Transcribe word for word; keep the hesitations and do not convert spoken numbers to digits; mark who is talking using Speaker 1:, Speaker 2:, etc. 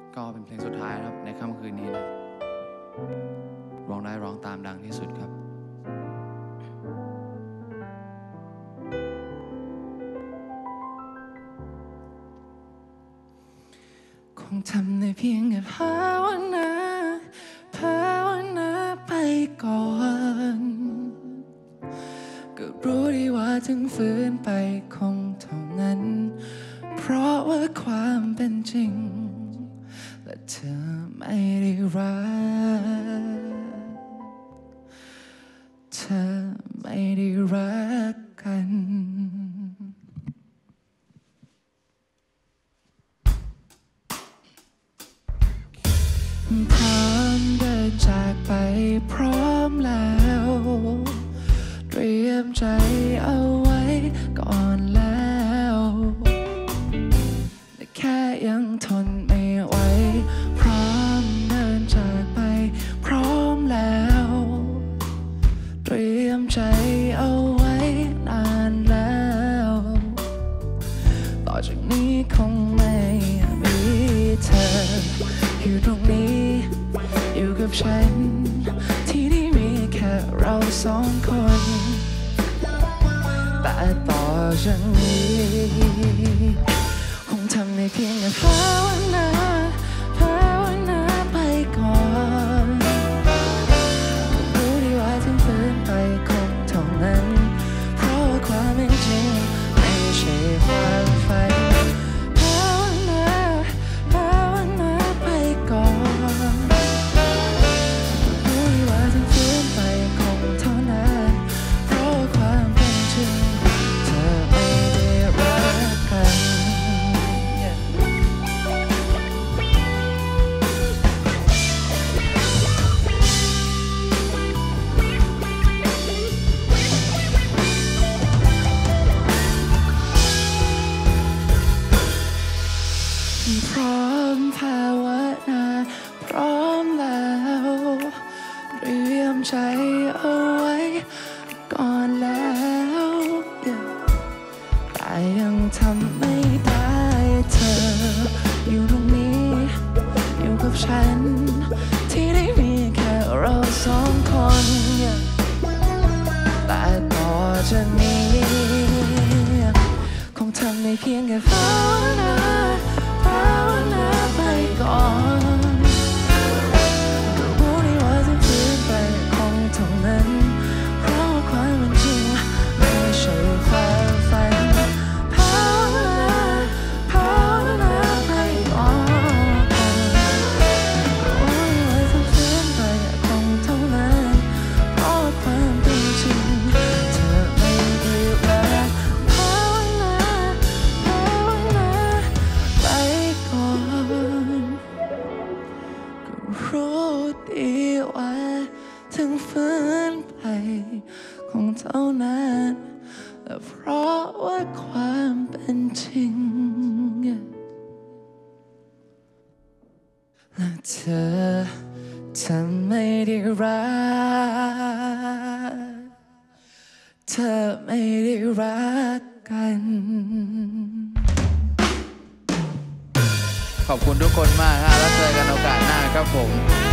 Speaker 1: ก็เป็นเพลงสุดท้ายครับในค่ำคืนนี้นะร้องได้ร้องตามดังที่สุดครับคงทำได้เพียงแค่ภาวนาภาวนาไปก่อนก็รู้ดีว่าถึงฝืนไปคงเท่านั้นเพราะว่าความเป็นจริงและเธอไม่ได้รักเธอไม่ได้รักกันพร้อมเดินจากไปพร้อมแล้วเตรียมใจเอาไว้ก่อนแล้วแต่แค่ยังทนไม่ไหวพร้อมเดินจากไปพร้อมแล้วเตรียมใจเอาไว้นานแล้วต่อจากนี้คงไม่มีเธออยู่ตรงนี้อยู่กับฉันที่นี่มีแค่เราสองคนแต่ต่อจากนี้คงทำได้เพียงแค่ภาวนาภาวนาไปก่อนก็รู้ดีว่าถึงฝืนไปคงเท่านั้นเพราะว่าความเป็นจริงไม่ใช่ความฝันภาวนาภาวนาไปก่อนรู้ดีว่าถึงฝืนไปคงเท่านั้นเพราะว่าความเป็นจริงเธอไม่ได้รักกันพร้อมภาวนาพร้อมแล้วเตรียมใจเอาไว้ก่อนแล้วแต่ยังทำไม่ได้เธออยู่ตรงนี้อยู่กับฉันที่ได้มีแค่เราสองคนแต่ต่อจากนี้คงทำได้เพียงแค่ภาวนาภาวนาไปก่อนรู้ดีว่าจะฝืนไปคงเท่านั้นเพราะว่าความเป็นจริงไม่ใช่ความฝันภาวนาภาวนาไปก่อนรู้ดีว่าจะฝืนไปคงเท่านั้นเพราะว่าความเป็นจริงเธอไม่ได้รักภาวนาภาวนาไปก่อนก็รู้ดีว่าถึงฝืนไปคงเท่านั้นแต่เพราะว่าความเป็นจริงและเธอเธอไม่ได้รักเธอไม่ได้รักกันขอบคุณทุกคนมากครับแล้วเจอกันโอกาสหน้าครับผม